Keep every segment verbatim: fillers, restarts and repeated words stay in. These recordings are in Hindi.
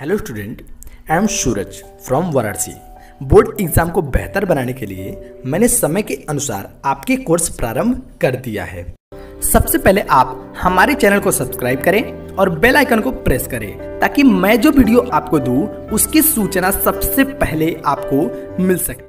Hello student, I am Suraj from Varanasi. Board exam को बेहतर बनाने के लिए मैंने समय के अनुसार आपके कोर्स प्रारंभ कर दिया है। सबसे पहले आप हमारे चैनल को सब्सक्राइब करें और बेल आइकन को प्रेस करें ताकि मैं जो वीडियो आपको दूं उसकी सूचना सबसे पहले आपको मिल सके।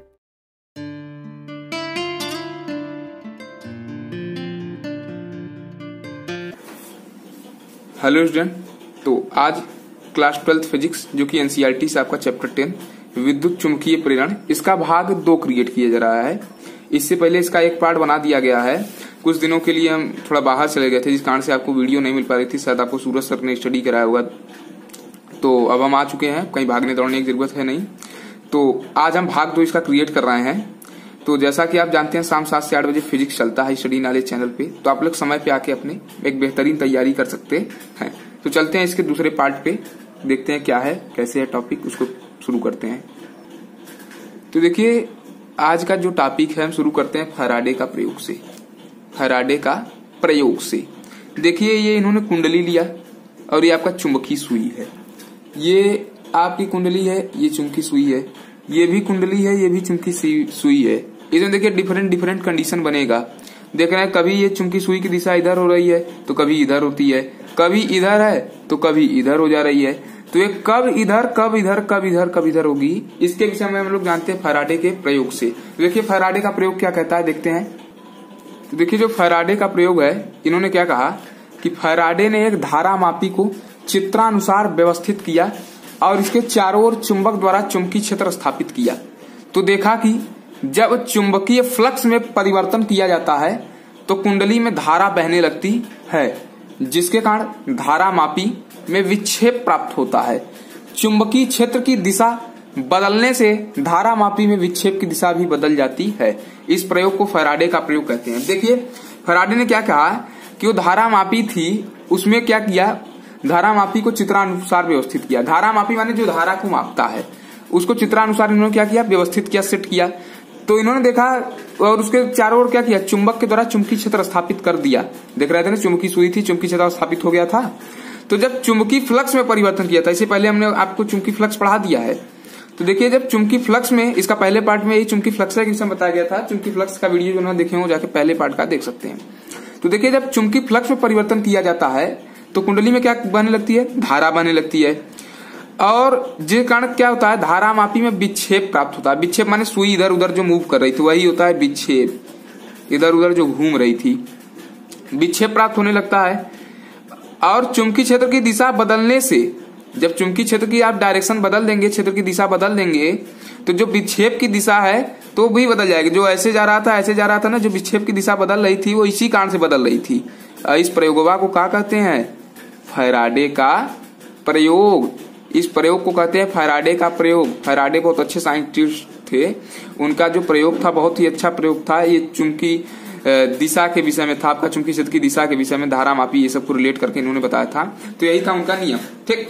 हेलो स्टूडेंट, तो आज क्लास ट्वेल्थ फिजिक्स जो कि एनसीईआरटी से आपका चैप्टर टेन विद्युत चुंबकीय प्रेरण, इसका भाग दो क्रिएट किया जा रहा है। इससे पहले इसका एक पार्ट बना दिया गया है। कुछ दिनों के लिए हम थोड़ा बाहर चले गए थे, जिस कारण से आपको वीडियो नहीं मिल पा रही थी। शायद आपको सूरज सर ने स्टडी कराया होगा। तो अब हम आ चुके हैं, कहीं भागने दौड़ने की जरूरत है नहीं। तो आज हम भाग दो इसका क्रिएट कर रहे हैं। तो जैसा कि आप जानते हैं, शाम सात से आठ बजे फिजिक्स चलता है स्टडी नॉलेज चैनल पे। तो आप लोग समय पे आके अपने एक बेहतरीन तैयारी कर सकते हैं। तो चलते हैं इसके दूसरे पार्ट पे, देखते हैं क्या है, कैसे है टॉपिक, उसको शुरू करते हैं। तो देखिए, आज का जो टॉपिक है हम शुरू करते हैं फैराडे का प्रयोग से। फैराडे का प्रयोग से देखिए, ये इन्होंने कुंडली लिया और ये आपका चुंबकीय सुई है। ये आपकी कुंडली है, ये चुंबकीय सुई है। ये भी कुंडली है, ये भी चुंबकीय सुई है। इसमें देखिए डिफरेंट डिफरेंट कंडीशन बनेगा। देख रहे हैं, कभी ये चुंबकीय सुई की दिशा इधर हो रही है तो कभी इधर होती है, कभी इधर है तो कभी इधर हो जा रही है। तो ये कब इधर कब इधर कब इधर कब इधर होगी, इसके विषय में हम लोग जानते हैं फैराडे के प्रयोग से। देखिए फैराडे का प्रयोग क्या कहता है, देखते हैं। तो देखिए, जो फैराडे का प्रयोग है, इन्होंने क्या कहा कि फैराडे ने एक धारा मापी को चित्रानुसार व्यवस्थित किया और इसके चारों ओर चुंबक द्वारा चुंबकीय क्षेत्र स्थापित किया। तो देखा कि जब चुंबकीय फ्लक्स में परिवर्तन किया जाता है तो कुंडली में धारा बहने लगती है, जिसके कारण धारा मापी में विक्षेप प्राप्त होता है। चुंबकीय क्षेत्र की दिशा बदलने से धारा मापी में विक्षेप की दिशा भी बदल जाती है। इस प्रयोग को फैराडे का प्रयोग कहते हैं। देखिए, फैराडे ने क्या कहा कि वो धारा मापी थी, उसमें क्या किया, धारा मापी को चित्रानुसार व्यवस्थित किया। धारा मापी माने जो धारा को मापता है, उसको चित्रानुसार इन्होंने क्या किया, व्यवस्थित किया, सेट किया। तो इन्होंने देखा और उसके चारों ओर क्या किया, चुंबक के द्वारा चुंबकीय क्षेत्र स्थापित कर दिया। देख रहे थे ना, चुंबकीय सुई थी, चुंबकीय क्षेत्र स्थापित हो गया था। तो जब चुंबकीय फ्लक्स में परिवर्तन किया था, इससे पहले हमने आपको चुंबकीय फ्लक्स पढ़ा दिया है। तो देखिए, जब चुंबकीय फ्लक्स में, इसका पहले पार्ट में ये चुंबकीय फ्लक्स का विषय बताया गया था। चुंबकीय फ्लक्स का वीडियो जो उन्होंने देखे हो, जाके पहले पार्ट का देख सकते हैं। तो देखिए, जब चुंबकीय फ्लक्स में परिवर्तन किया जाता है तो कुंडली में क्या बहने लगती है, धारा बहने लगती है। और जिस कारण क्या होता है, धारा मापी में विक्षेप प्राप्त होता है। विक्षेप माने सुई इधर उधर जो मूव कर रही थी, वही होता है विक्षेप। इधर उधर जो घूम रही थी, विक्षेप प्राप्त होने लगता है। और चुंबकीय क्षेत्र की दिशा बदलने से, जब चुंबकीय क्षेत्र की आप डायरेक्शन बदल देंगे, क्षेत्र की दिशा बदल देंगे, तो जो विक्षेप की दिशा है तो भी बदल जाएगी। जो ऐसे जा रहा था ऐसे जा रहा था ना, जो विक्षेप की दिशा बदल रही थी वो इसी कारण से बदल रही थी। इस प्रयोगवा को क्या कहते हैं, फैराडे का प्रयोग। इस प्रयोग को कहते हैं फैराडे का प्रयोग। फैराडे बहुत अच्छे साइंटिस्ट थे, उनका जो प्रयोग था बहुत ही अच्छा प्रयोग था। ये चुंबकीय दिशा के विषय में था, आपका चुंबकीय क्षेत्र की दिशा के विषय में धारा मापी, ये सब को रिलेट करके इन्होंने बताया था। तो यही था उनका नियम। ठीक,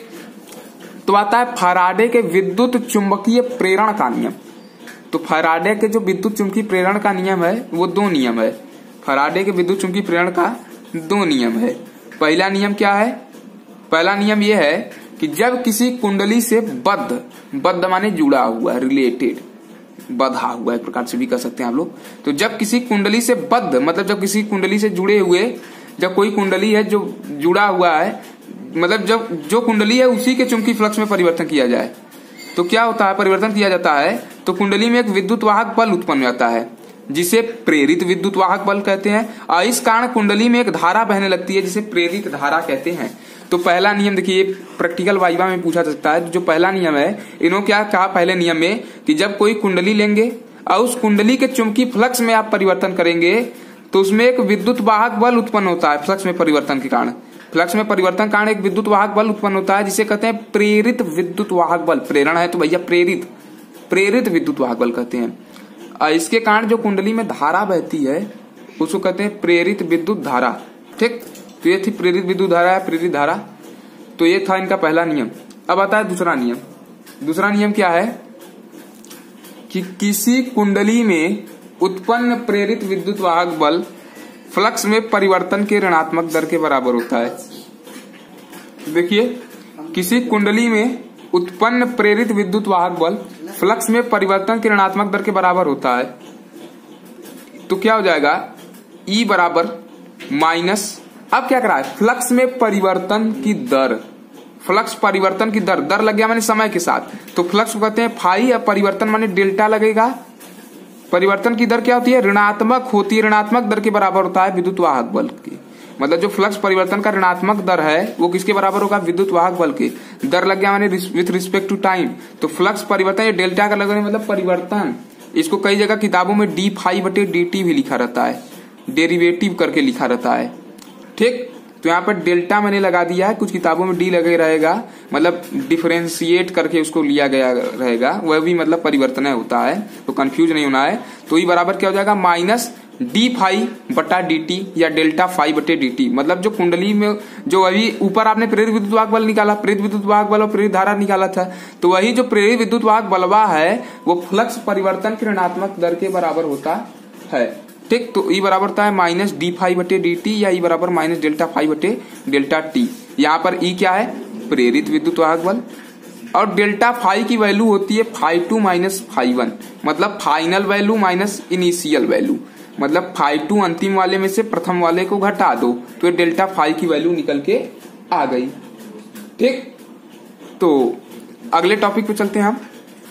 तो आता है फैराडे के विद्युत चुंबकीय प्रेरण का नियम। तो फैराडे के जो विद्युत चुंबकीय प्रेरण का नियम है वो दो नियम है। फैराडे के विद्युत चुंबकीय प्रेरण का दो नियम है। पहला नियम क्या है, पहला नियम यह है कि जब किसी कुंडली से बद्ध, बद्ध माने जुड़ा हुआ, रिलेटेड, बधा हुआ एक प्रकार से भी कह सकते हैं आप लोग। तो जब किसी कुंडली से बद्ध मतलब जब किसी कुंडली से जुड़े हुए, जब कोई कुंडली है जो जुड़ा हुआ है, मतलब जब जो कुंडली है उसी के चुंबकीय फ्लक्स में परिवर्तन किया जाए तो क्या होता है, परिवर्तन किया जाता है तो कुंडली में एक विद्युत वाहक बल उत्पन्न होता है, जिसे प्रेरित विद्युत वाहक बल कहते हैं। और इस कारण कुंडली में एक धारा बहने लगती है, जिसे प्रेरित धारा कहते हैं। तो पहला नियम देखिए, प्रैक्टिकल वाइवा में पूछा जा सकता है। जो पहला नियम है, इन्होंने क्या कहा पहले नियम में कि जब कोई कुंडली लेंगे और उस कुंडली के चुंबकीय फ्लक्स में आप परिवर्तन करेंगे तो उसमें एक विद्युत वाहक बल उत्पन्न होता है। फ्लक्स में परिवर्तन के कारण, फ्लक्स में परिवर्तन कारण एक विद्युत वाहक बल उत्पन्न होता है, जिसे कहते हैं प्रेरित विद्युत वाहक बल। प्रेरण है तो भैया प्रेरित, प्रेरित विद्युत वाहक बल कहते हैं। और इसके कारण जो कुंडली में धारा बहती है उसको कहते हैं प्रेरित विद्युत धारा। ठीक, तो ये थी प्रेरित विद्युत धारा है, प्रेरित धारा। तो ये था इनका पहला नियम। अब आता है दूसरा नियम। दूसरा नियम क्या है कि किसी कुंडली में उत्पन्न प्रेरित विद्युत वाहक बल फ्लक्स में परिवर्तन के ऋणात्मक दर के बराबर होता है। देखिए, किसी कुंडली में उत्पन्न प्रेरित विद्युत वाहक बल फ्लक्स में परिवर्तन की ऋणात्मक दर के बराबर होता है, तो क्या हो जाएगा E बराबर माइनस, अब क्या करा है, फ्लक्स में परिवर्तन की दर, फ्लक्स परिवर्तन की दर, दर लग गया मैंने समय के साथ, तो फ्लक्स को कहते हैं फाई, या परिवर्तन माने डेल्टा लगेगा। परिवर्तन की दर क्या होती है, ऋणात्मक होती है, ऋणात्मक दर के बराबर होता है विद्युत वाहक बल की। मतलब जो फ्लक्स परिवर्तन का ऋणात्मक दर है वो किसके बराबर होगा, विद्युत वाहक बल के। दर लग गया मैंने विथ रिस्पेक्ट टू टाइम, तो फ्लक्स परिवर्तन या डेल्टा का लगने मतलब परिवर्तन। इसको कई जगह किताबों में डी फाई बटे डी टी भी लिखा रहता है, डेरिवेटिव करके लिखा रहता है, ठीक। तो यहाँ पर डेल्टा मैंने लगा दिया है, कुछ किताबों में डी लगे रहेगा, मतलब डिफरेंशिएट करके उसको लिया गया रहेगा, वह भी मतलब परिवर्तन होता है, तो कंफ्यूज नहीं होना है। तो ये बराबर क्या हो जाएगा, माइनस डी फाई बटा डी टी या डेल्टा फाई बटे डी टी। मतलब जो कुंडली में जो अभी ऊपर आपने प्रेरित विद्युत वाहक बल निकाला, प्रेरित विद्युत वाहक बल और प्रेरित धारा निकाला था, तो वही जो प्रेरित विद्युत वाहक बलवा है वो फ्लक्स परिवर्तन की ऋणात्मक दर के बराबर होता है, ठीक। तो ई बराबर होता है माइनस डी फाई बटे डी टी या ई बराबर माइनस डेल्टा फाई बटे डेल्टा टी। यहाँ पर ई क्या है, प्रेरित विद्युत वाहक बल, और डेल्टा फाई की वैल्यू होती है phi two minus phi one, मतलब final value minus initial value, मतलब फाई टू अंतिम वाले में से प्रथम वाले को घटा दो, तो ये डेल्टा फाई की वैल्यू निकल के आ गई, ठीक। तो अगले टॉपिक पे चलते हैं हम।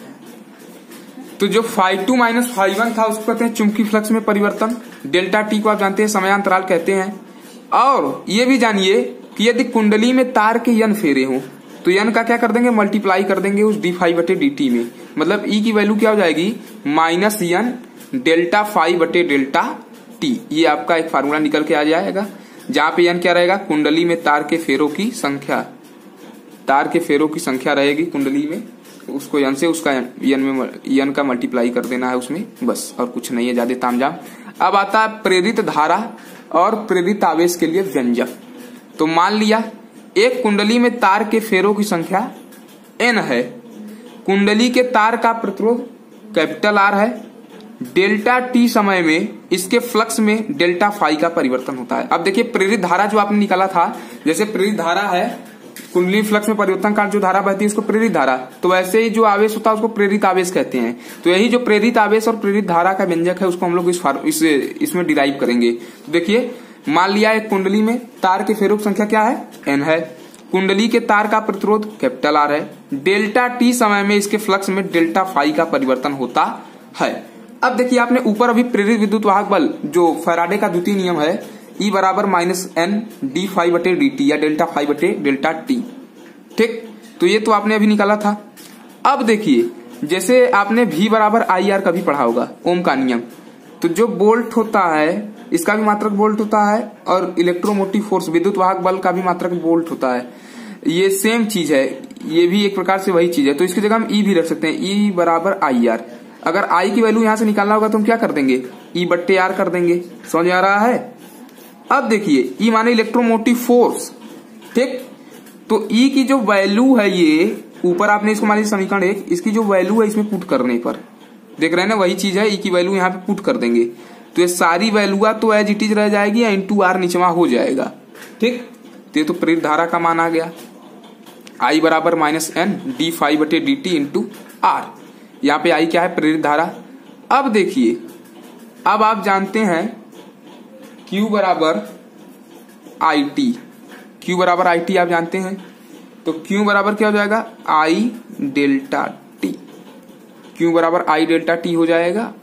तो जो phi two minus phi one था उसको कहते हैं चुंबकीय फ्लक्स में परिवर्तन, डेल्टा टी को आप जानते हैं समयांतराल कहते हैं। और ये भी जानिए कि यदि कुंडली में तार के यन फेरे हों तो यन का क्या कर देंगे, मल्टीप्लाई कर देंगे उस डी फाई बटे डी टी में, मतलब ई की वैल्यू क्या हो जाएगी, माइनस यन डेल्टा फाई बटे डेल्टा टी। ये आपका एक फार्मूला निकल के आ जाएगा, जहां पे यन क्या रहेगा, कुंडली में तार के फेरों की संख्या, तार के फेरों की संख्या रहेगी कुंडली में, उसको यन से उसका यन में यन का मल्टीप्लाई कर देना है उसमें, बस, और कुछ नहीं है ज्यादा तामझाम। अब आता है प्रेरित धारा और प्रेरित आवेश के लिए व्यंजक। तो मान लिया एक कुंडली में तार के फेरों की संख्या एन है, कुंडली के तार का प्रतिरोध कैपिटल आर है, डेल्टा टी समय में इसके फ्लक्स में डेल्टा फाई का परिवर्तन होता है। अब देखिए प्रेरित धारा जो आपने निकाला था, जैसे प्रेरित धारा है, कुंडली फ्लक्स में परिवर्तन का जो धारा बहती है उसको प्रेरित धारा, तो वैसे ही जो आवेश होता है उसको प्रेरित आवेश कहते हैं। तो यही जो प्रेरित आवेश और प्रेरित धारा का व्यंजक है उसको हम लोग इस, इस इसमें डिराइव करेंगे। तो देखिए मान लिया एक कुंडली में तार के फेरों की संख्या क्या है, एन है, कुंडली के तार का प्रतिरोध कैपिटल आर है, डेल्टा टी समय में इसके फ्लक्स में डेल्टा फाई का परिवर्तन होता है। अब देखिए आपने ऊपर अभी प्रेरित विद्युत वाहक बल जो फैराडे का द्वितीय नियम है, E बराबर माइनस एन डी फाई बटे डी टी या डेल्टा फाई बटे डेल्टा टी, ठीक। तो ये तो आपने अभी निकाला था। अब देखिए जैसे आपने V बराबर आई आर का भी पढ़ा होगा, ओम का नियम, तो जो बोल्ट होता है इसका भी मात्रक बोल्ट होता है, और इलेक्ट्रोमोटिव फोर्स विद्युत वाहक बल का भी मात्रक बोल्ट होता है, ये सेम चीज है, ये भी एक प्रकार से वही चीज है। तो इसकी जगह हम E भी रख सकते हैं, E बराबर आई आर। अगर I की वैल्यू यहां से निकालना होगा तो हम क्या कर देंगे, E बट्टे आर कर देंगे, समझ आ रहा है। अब देखिए E माने इलेक्ट्रोमोटिव फोर्स, ठीक। तो E की जो वैल्यू है, ये ऊपर आपने इसको मान लीजिए समीकरण एक, इसकी जो वैल्यू है इसमें पुट करने पर, देख रहे हैं ना, वही चीज है, E की वैल्यू यहाँ पे पुट कर देंगे तो ये सारी वैल्यू तो एज इट इज रह जाएगी या इंटू आर निचवा हो जाएगा, ठीक। तो ये तो प्रेरित धारा का मान आ गया, I बराबर माइनस एन डी फाई बटे डी टी इंटू आर। यहाँ पे I क्या है, प्रेरित धारा। अब देखिए अब आप जानते हैं Q बराबर आई टी, Q बराबर आई टी आप जानते हैं, तो Q बराबर क्या हो जाएगा, I डेल्टा टी, Q बराबर I डेल्टा टी हो जाएगा,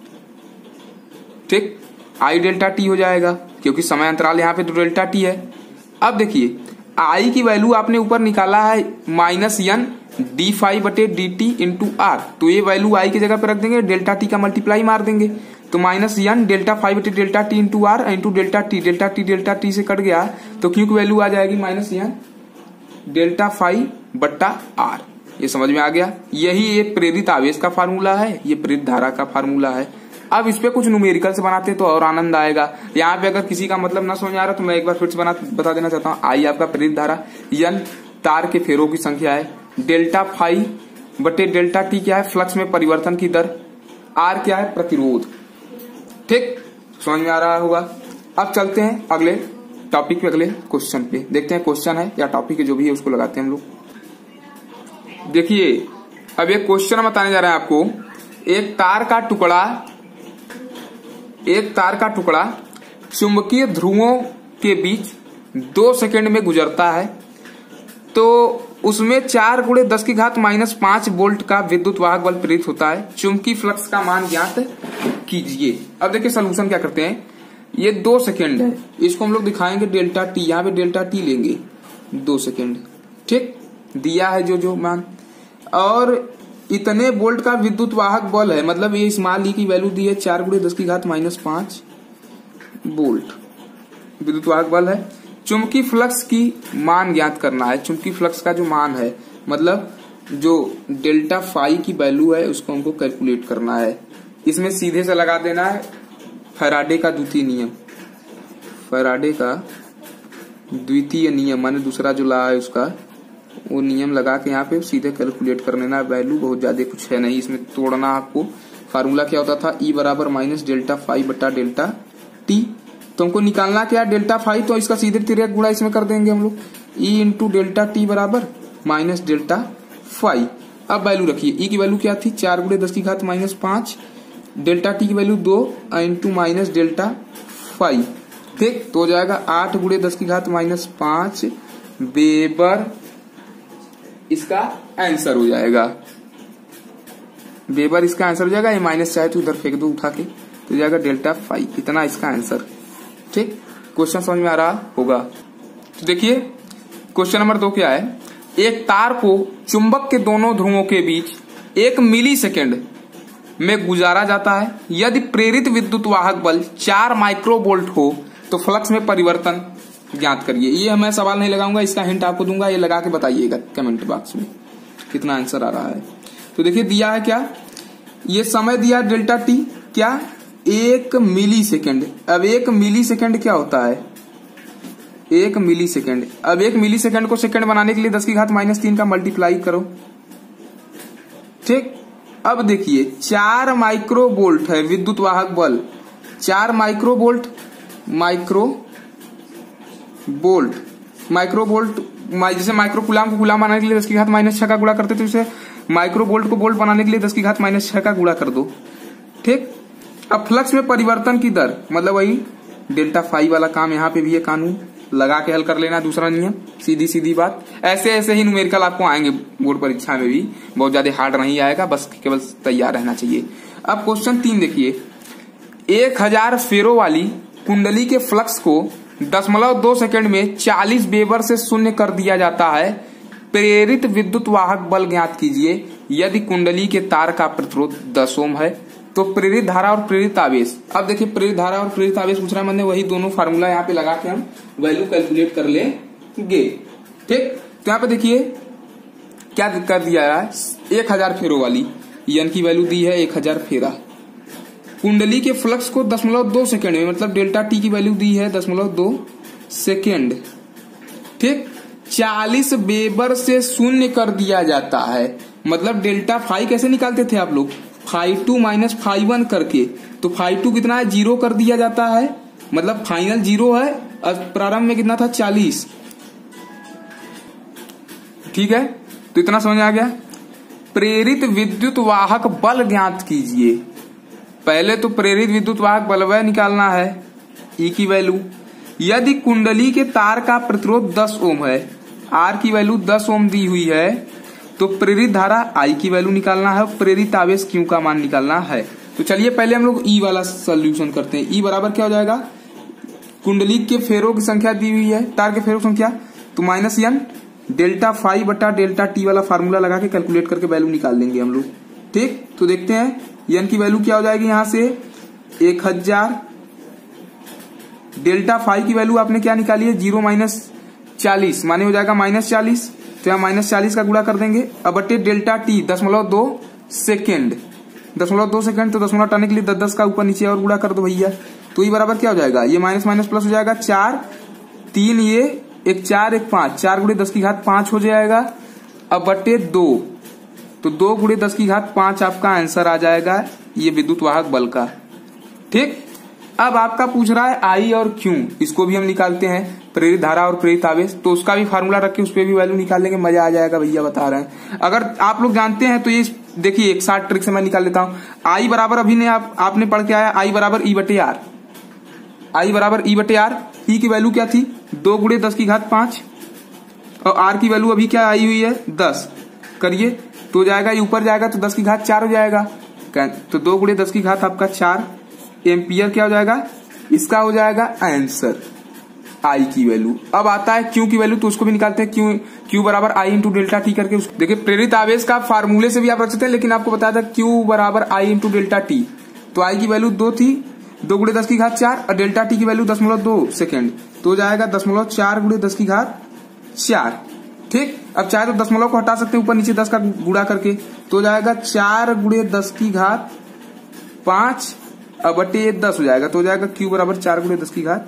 ठीक। I डेल्टा टी हो जाएगा क्योंकि समय अंतराल यहाँ पे तो डेल्टा टी है। अब देखिए I की वैल्यू आपने ऊपर निकाला है माइनस एन डी फाई बटे डी टी इंटू आर, तो ये वैल्यू I की जगह पे रख देंगे, डेल्टा टी का मल्टीप्लाई मार देंगे, तो माइनस एन डेल्टा फाई बटे delta t into R into delta t, delta t delta t से कट गया तो क्यू की वैल्यू आ जाएगी माइनस एन डेल्टा फाई बट्टा आर। ये समझ में आ गया, यही ये प्रेरित आवेश का फार्मूला है, ये प्रेरित धारा का फार्मूला है। अब इस पे कुछ न्यूमेरिकल से बनाते तो और आनंद आएगा। यहाँ पे अगर किसी का मतलब ना समझ आ रहा तो मैं एक बार फिर से बना बता देना चाहता हूँ। आई आपका प्रेरित धारा, एन तार के फेरों की संख्या है, डेल्टा फाई बटे डेल्टा टी क्या है, फ्लक्स में परिवर्तन की दर, आर क्या है, प्रतिरोध, ठीक। समझ में आ रहा होगा। अब चलते हैं अगले टॉपिक पे, अगले क्वेश्चन पे देखते हैं, क्वेश्चन है या टॉपिक है जो भी है उसको लगाते हैं हम लोग। देखिए अब एक क्वेश्चन बताने जा रहे हैं आपको। एक तार का टुकड़ा एक तार का टुकड़ा चुंबकीय ध्रुवों के बीच दो सेकंड में गुजरता है, तो उसमें चार गुणे दस की घात माइनस पांच वोल्ट का विद्युत वाहक बल प्रेरित होता है। चुंबकीय फ्लक्स का मान ज्ञात कीजिए। अब देखिए सोल्यूशन क्या करते हैं। ये दो सेकंड है, इसको हम लोग दिखाएंगे डेल्टा टी, यहाँ पे डेल्टा टी लेंगे दो सेकंड, ठीक दिया है जो जो मान, और इतने वोल्ट का विद्युत वाहक बल है, मतलब ये स्मॉल ई की वैल्यू दी है चार गुणे दस की घात माइनस पांच वोल्ट विद्युत वाहक बल है। चुंबकीय फ्लक्स की मान ज्ञात करना है। चुंबकीय फ्लक्स का जो मान है, मतलब जो डेल्टा फाई की वैल्यू है उसको हमको कैलकुलेट करना है। इसमें सीधे से लगा देना है फैराडे का द्वितीय नियम, फैराडे का द्वितीय नियम माने दूसरा जो ला है उसका वो नियम लगा के यहाँ पे सीधे कैलकुलेट कर लेना। वैल्यू बहुत ज्यादा कुछ है नहीं, इसमें तोड़ना आपको। फार्मूला क्या होता था, ई बराबर माइनस डेल्टा फाइव बटा डेल्टा टी। तो हमको निकालना क्या है डेल्टा फाइव, तो इसका सीधे तिरक गुणा इसमें कर देंगे हम लोग। ई इंटू डेल्टा टी बराबर माइनस डेल्टा फाइव। अब वैल्यू रखिए, ई की वैल्यू क्या थी चार गुणे दस की घात माइनस पांच, डेल्टा टी की वैल्यू दो इंटू माइनस डेल्टा फाइव, ठीक तो हो जाएगा आठ गुणे दस की घात माइनस पांच वेबर। इसका आंसर हो जाएगा वेबर, इसका आंसर हो जाएगा। ये माइनस चाहे तो उधर फेंक दो उठा के, तो हो जाएगा डेल्टा फाइव, इतना इसका आंसर। ठीक, क्वेश्चन समझ में आ रहा होगा। तो देखिए क्वेश्चन नंबर दो क्या है। एक तार को चुंबक के दोनों ध्रुवों के बीच एक मिली सेकेंड में गुजारा जाता है। यदि प्रेरित विद्युत वाहक बल चार माइक्रोवोल्ट हो तो फ्लक्स में परिवर्तन ज्ञात करिए। ये मैं सवाल नहीं लगाऊंगा, इसका हिंट आपको दूंगा, ये लगा के बताइएगा कमेंट बॉक्स में कितना आंसर आ रहा है। तो देखिए दिया है क्या, ये समय दिया डेल्टा टी क्या एक मिली सेकेंड। अब एक मिली सेकेंड क्या होता है, एक मिली सेकेंड। अब एक मिली सेकेंड को सेकेंड बनाने के लिए दस की घात माइनस तीन का मल्टीप्लाई करो, ठीक। अब देखिए चार माइक्रो वोल्ट है विद्युत वाहक बल, चार micro volt micro volt micro volt जैसे माइक्रो कुलाम को कुलाम बनाने के लिए दस की घात माइनस छह का गुणा करते थे, उसे माइक्रो वोल्ट को वोल्ट बनाने के लिए दस की घात माइनस छह का गुणा कर दो, ठीक। अब फ्लक्स में परिवर्तन की दर, मतलब वही डेल्टा फाइव वाला काम यहाँ पे भी ये कानून लगा के हल कर लेना, दूसरा नियम, सीधी सीधी बात। ऐसे ऐसे ही न्यूमेरिकल आपको आएंगे बोर्ड परीक्षा में भी, बहुत ज्यादा हार्ड नहीं आएगा, बस केवल तैयार रहना चाहिए। अब क्वेश्चन तीन देखिए, एक हजार फेरो वाली कुंडली के फ्लक्स को दशमलव दो सेकंड में चालीस वेबर से शून्य कर दिया जाता है। प्रेरित विद्युत वाहक बल ज्ञात कीजिए। यदि कुंडली के तार का प्रतिरोध दस ओम है तो प्रेरित धारा और प्रेरित आवेश। अब देखिए प्रेरित धारा और प्रेरित आवेश पूछ रहा है, मैंने वही दोनों फार्मूला यहाँ पे लगा के हम वैल्यू कैलकुलेट कर लेंगे, ठीक। तो यहाँ पे देखिए क्या कर दिया है, एक हजार फेरो वाली एन की वैल्यू दी है एक हजार फेरा। कुंडली के फ्लक्स को दशमलव दो सेकेंड में, मतलब डेल्टा टी की वैल्यू दी है दशमलव दो सेकेंड, ठीक। चालीस वेबर से शून्य कर दिया जाता है, मतलब डेल्टा फाइव कैसे निकालते थे आप लोग, phi two minus phi one करके, तो फाइव टू कितना है जीरो कर दिया जाता है, मतलब फाइनल जीरो है और प्रारंभ में कितना था चालीस, ठीक है। तो इतना समझ आ गया। प्रेरित विद्युत वाहक बल ज्ञात कीजिए। पहले तो प्रेरित विद्युत वाहक बल वह निकालना है, ई की वैल्यू। यदि कुंडली के तार का प्रतिरोध दस ओम है, आर की वैल्यू दस ओम दी हुई है, तो प्रेरित धारा आई की वैल्यू निकालना है, प्रेरित आवेश क्यू का मान निकालना है। तो चलिए पहले हम लोग ई वाला सोल्यूशन करते हैं। ई बराबर क्या हो जाएगा, कुंडली के फेरों की संख्या दी हुई है, तार के फेरों की संख्या, तो माइनस एन डेल्टा फाइव बटा डेल्टा टी वाला फार्मूला लगा के कैलकुलेट करके वैल्यू निकाल लेंगे हम लोग, ठीक। तो देखते हैं एन की वैल्यू क्या हो जाएगी, यहां से एक हजार, डेल्टा फाइव की वैल्यू आपने क्या निकाली है जीरो माइनस चालीस, माने हो जाएगा माइनस चालीस, तो यहाँ माइनस चालीस का गुणा कर देंगे। अब बटे डेल्टा टी दशमलव दो सेकेंड, दशमलव दो सेकेंड, तो दशमलव हटाने के लिए दस दस का ऊपर नीचे और गुणा कर दो भैया। तो ये बराबर क्या हो जाएगा, ये माइनस माइनस प्लस हो जाएगा, चार तीन ये एक चार एक पांच, चार गुणे दस की घात पांच हो जाएगा। अब बटे दो, तो दो गुणे दस की घात पांच आपका आंसर आ जाएगा ये विद्युत वाहक बल का, ठीक। अब आपका पूछ रहा है आई और क्यू, इसको भी हम निकालते हैं, प्रेरित धारा और प्रेरित आवेश, तो उसका भी फार्मूला रख के उस पर भी वैल्यू निकाल लेंगे, मजा आ जाएगा भैया बता रहे हैं। अगर आप लोग जानते हैं तो ये देखिए एक साथ ट्रिक से मैं निकाल लेता हूं। आई बराबर अभी ने आप, आपने पढ़ के आया आई बराबर ई बटे आर, आई बराबर ई बटे आर। ई की वैल्यू क्या थी, दो गुणे दस की घात पांच, और आर की वैल्यू अभी क्या आई हुई है दस, करिए तो जाएगा, ये ऊपर जाएगा तो दस की घात चार हो जाएगा, तो दो गुणे दस की घात आपका चार एम्पियर क्या हो जाएगा, इसका हो जाएगा आंसर आई की वैल्यू। अब आता है क्यू की वैल्यू, तो उसको भी निकालते हैं, क्यू क्यू बराबर आई इंटू डेल्टा टी करके। देखिए प्रेरित आवेश का फार्मूले से भी आप रख सकते हैं, लेकिन आपको बताया था क्यू बराबर आई इंटू डेल्टा टी, तो आई की वैल्यू दो थी, दो गुणे दस की घात चार, और डेल्टा टी की वैल्यू दशमलव दो सेकेंड, तो हो जाएगा दशमलव चार गुणे दस की घात चार। ठीक, अब चाहे तो दशमलव को हटा सकते हैं ऊपर नीचे दस का गुणा करके, तो हो जाएगा चार गुणे दस की घात पांच अब बटे दस हो जाएगा, तो हो जाएगा क्यू बराबर चार गुणे दस की घात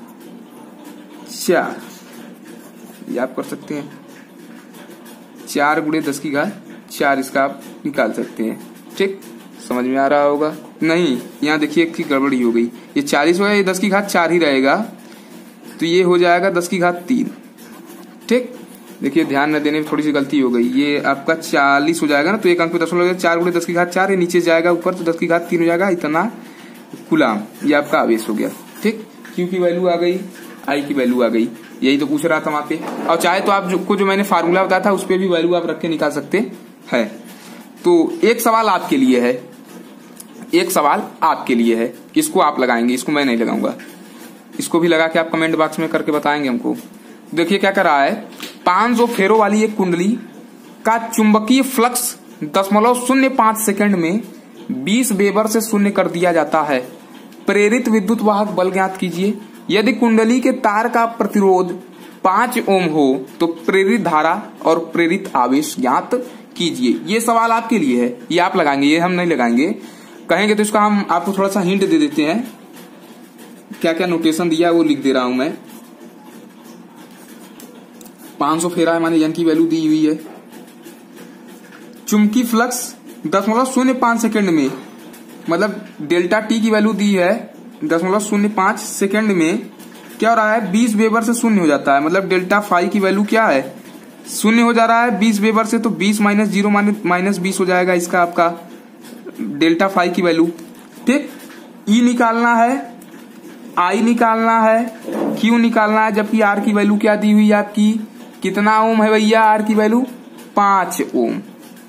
चार, ये आप कर सकते हैं, चार गुणे दस की घात चार, इसका आप निकाल सकते हैं। ठीक, समझ में आ रहा होगा, नहीं यहाँ देखिए एक की गड़बड़ी हो गई, ये चालीस हो गया, ये दस की घात चार ही रहेगा, तो ये हो जाएगा दस की घात तीन। ठीक, देखिए ध्यान न देने में थोड़ी सी गलती हो गई, ये आपका चालीस हो जाएगा ना, तो एक अंक पे दशमलव हो जाएगा, चार गुणे दस की घात चार, ये नीचे जाएगा ऊपर तो दस की घात तीन हो जाएगा, इतना कुलाम, ये आपका आवेश हो गया। ठीक, क्यू की वैल्यू आ गई, आई की वैल्यू आ गई, यही तो पूछ रहा था वहां पे। और चाहे तो आप जो, को जो मैंने फार्मूला बताया था उस पर भी वैल्यू आप रख के निकाल सकते हैं। तो एक सवाल आपके लिए है, एक सवाल आपके लिए है, इसको आप लगाएंगे, इसको मैं नहीं लगाऊंगा, इसको भी लगा के आप कमेंट बॉक्स में करके बताएंगे हमको। देखिए क्या कर रहा है, पांच सौ फेरों वाली एक कुंडली का चुंबकीय फ्लक्स दशमलव शून्य पांच सेकेंड में बीस वेबर से शून्य कर दिया जाता है। प्रेरित विद्युत वाहक बल ज्ञात कीजिए। यदि कुंडली के तार का प्रतिरोध पांच ओम हो तो प्रेरित धारा और प्रेरित आवेश ज्ञात कीजिए। ये सवाल आपके लिए है, ये आप लगाएंगे, ये हम नहीं लगाएंगे। कहेंगे तो इसका हम आपको थोड़ा सा हिंट दे देते हैं, क्या क्या नोटेशन दिया है वो लिख दे रहा हूं मैं। पांच सौ फेरा है माने एन की वैल्यू दी हुई है, चुंबकीय फ्लक्स दशमलव शून्य पांच सेकेंड में, मतलब डेल्टा टी की वैल्यू दी है दशमलव शून्य पांच सेकेंड में, क्या हो रहा है बीस वेबर से शून्य हो जाता है, मतलब डेल्टा फाइव की वैल्यू क्या है शून्य हो जा रहा है बीस वेबर से, तो बीस माइनस जीरो माइनस बीस हो जाएगा इसका आपका डेल्टा फाइव की वैल्यू। ठीक, ई निकालना है, आई निकालना है, क्यू निकालना है, जबकि आर की वैल्यू क्या दी हुई है आपकी, कितना ओम है भैया, आर की वैल्यू पांच ओम।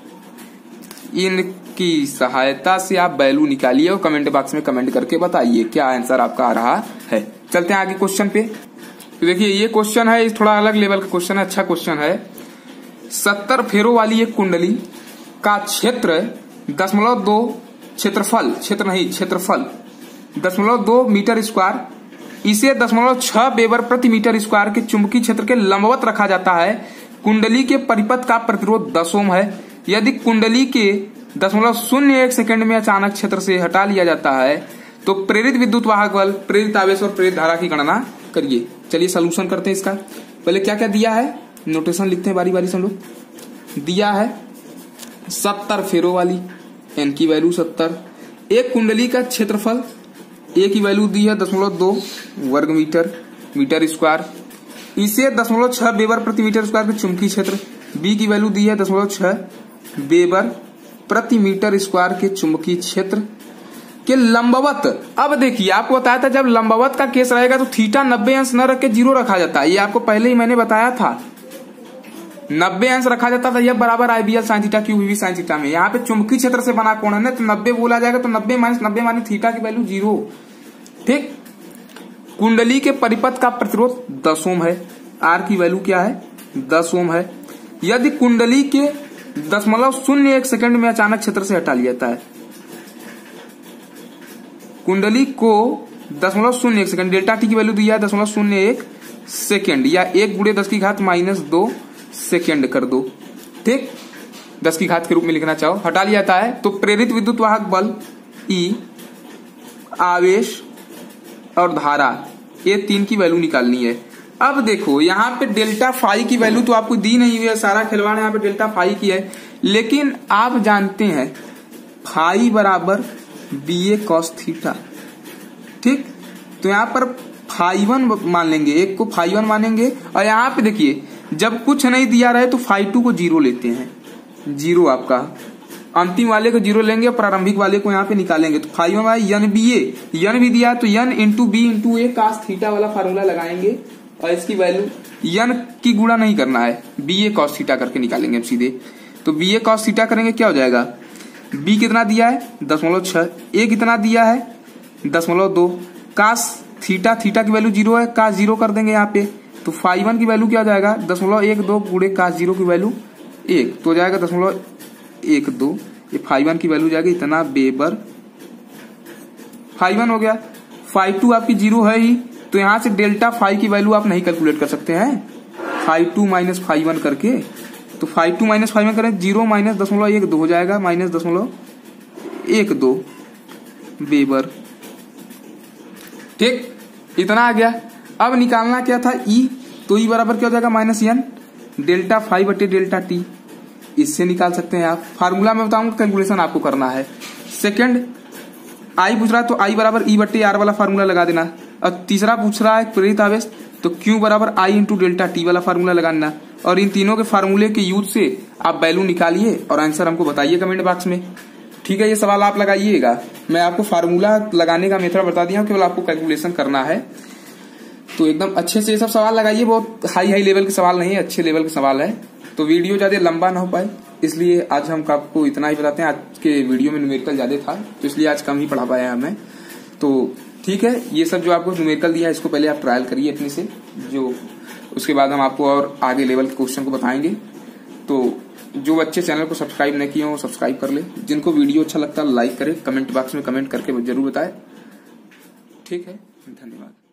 इनकी सहायता से आप वैल्यू निकालिए और कमेंट बॉक्स में कमेंट करके बताइए क्या आंसर आपका आ रहा है। चलते हैं आगे क्वेश्चन पे। तो देखिए ये क्वेश्चन है, थोड़ा अलग लेवल का क्वेश्चन है, अच्छा क्वेश्चन है। सत्तर फेरों वाली एक कुंडली का क्षेत्र दशमलव दो क्षेत्रफल, क्षेत्र नहीं क्षेत्रफल दशमलव दो मीटर स्क्वायर, इसे दशमलव छह वेबर प्रति मीटर स्क्वायर के चुंबकीय क्षेत्र के लंबवत रखा जाता है। कुंडली के परिपथ का प्रतिरोध दस ओम है। यदि कुंडली के दशमलव शून्य एक सेकेंड में अचानक क्षेत्र से हटा लिया जाता है तो प्रेरित विद्युत वाहक बल, प्रेरित आवेश और प्रेरित धारा की गणना करिए। चलिए सोल्यूशन करते हैं इसका। पहले क्या क्या दिया है, नोटेशन लिखते हैं बारी बारी से हम लोग। दिया है सत्तर फेरों वाली, एन की वैल्यू सत्तर, एक कुंडली का क्षेत्रफल, ए की वैल्यू दी है दशमलव दो वर्ग मीटर मीटर स्क्वायर, इसे दशमलव छह वेबर प्रति मीटर स्क्वायर के चुंबकीय क्षेत्र, बी की वैल्यू दी है दशमलव छह वेबर प्रति मीटर स्क्वायर के चुंबकीय क्षेत्र के लंबवत। अब देखिए आपको बताया था जब लंबवत का केस रहेगा तो थीटा नब्बे अंश न रख के जीरो रखा जाता है, ये आपको पहले ही मैंने बताया था, नब्बे अंश रखा जाता था, यह बराबर IBL sine theta Q V sine theta में। यहाँ पे चुंबकीय क्षेत्र से बना कोण है ना, तो नब्बे बोला जाएगा, तो नब्बे माइनस नब्बे माने थीटा की वैल्यू जीरो। ठीक, कुंडली के परिपथ का प्रतिरोध दस ओम है, आर की वैल्यू क्या है दस ओम है। यदि कुंडली के दशमलव शून्य एक सेकंड में अचानक क्षेत्र से हटा लिया जाता है, कुंडली को दशमलव शून्य एक सेकंड, डेल्टा टी की वैल्यू दिया है दशमलव शून्य एक सेकेंड, या एक गुणे दस की घात माइनस दो सेकेंड कर दो। ठीक, दस की घात के रूप में लिखना चाहो, हटा लिया जाता है तो प्रेरित विद्युत वाहक बल ई, आवेश और धारा, ये तीन की वैल्यू निकालनी है। अब देखो यहाँ पे डेल्टा फाई की वैल्यू तो आपको दी नहीं हुई है, सारा खिलवाड़ यहाँ पे डेल्टा फाई की है, लेकिन आप जानते हैं फाई बराबर बी ए कॉस थीटा, ठीक, तो यहाँ पर फाइव वन मान लेंगे, एक को फाइव वन मानेंगे। और यहाँ पे देखिए जब कुछ नहीं दिया रहे तो फाइव टू को जीरो लेते हैं, जीरो आपका अंतिम वाले को जीरो लेंगे, प्रारंभिक वाले को यहाँ पे निकालेंगे। तो phi one n B A, n भी दिया तो n into B into A cos theta वाला फार्मूला लगाएंगे और इसकी वैल्यू यन की गुणा नहीं करना है, बी ए कॉस थीटा करके निकालेंगे हम सीधे। तो बी ए कॉस थीटा करेंगे क्या हो जाएगा, बी कितना दिया है दशमलव छह, ए कितना दिया है दशमलव दो, कास थीटा थीटा की वैल्यू जीरो है, कास जीरो कर देंगे यहाँ पे। तो फाइव वन की वैल्यू क्या हो जाएगा दशमलव एक दो गुणे कास जीरो की वैल्यू एक, तो हो जाएगा दशमलव एक दो, ये फाइव वन की वैल्यू जाएगी इतना वेबर। फाइव वन हो गया, फाइव टू आपकी जीरो है ही, तो यहां से डेल्टा फाइव की वैल्यू आप नहीं कैलकुलेट कर सकते हैं, phi two minus phi one करके। तो phi two minus phi one करें जीरो माइनस दशमलव एक दो हो जाएगा, माइनस दशमलव एक दो वेबर। ठीक, इतना आ गया। अब निकालना क्या था ई, तो ई बराबर क्या हो जाएगा माइनस एन डेल्टा फाइव बटे डेल्टा टी, इससे निकाल सकते हैं आप। फार्मूला में बताऊंगा, कैलकुलेशन आपको करना है। सेकंड आई पूछ रहा है तो आई बराबर ई बटे आर वाला फार्मूला लगा देना। और तीसरा पूछ रहा है प्रेरित आवेश, तो क्यू बराबर आई इंटू डेल्टा टी वाला फार्मूला लगाना। और इन तीनों के फार्मूले के यूज से आप वैल्यू निकालिए और आंसर हमको बताइए कमेंट बॉक्स में। ठीक है, ये सवाल आप लगाइएगा, मैं आपको फार्मूला लगाने का मेथड बता दिया हूं, केवल आपको कैलकुलेशन करना है। तो एकदम अच्छे से ये सब सवाल लगाइए, बहुत हाई हाई लेवल के सवाल नहीं है, अच्छे लेवल के सवाल है। तो वीडियो ज्यादा लंबा ना हो पाए इसलिए आज हम आपको इतना ही बताते हैं। आज के वीडियो में न्यूमेरिकल ज्यादा था तो इसलिए आज कम ही पढ़ा पाया हमें। तो ठीक है, ये सब जो आपको न्यूमेरिकल दिया है इसको पहले आप ट्रायल करिए अपने से, जो उसके बाद हम आपको और आगे लेवल के क्वेश्चन को बताएंगे। तो जो बच्चे चैनल को सब्सक्राइब नहीं किए हो सब्सक्राइब कर ले, जिनको वीडियो अच्छा लगता है लाइक करें, कमेंट बॉक्स में कमेंट करके जरूर बताएं। ठीक है, धन्यवाद।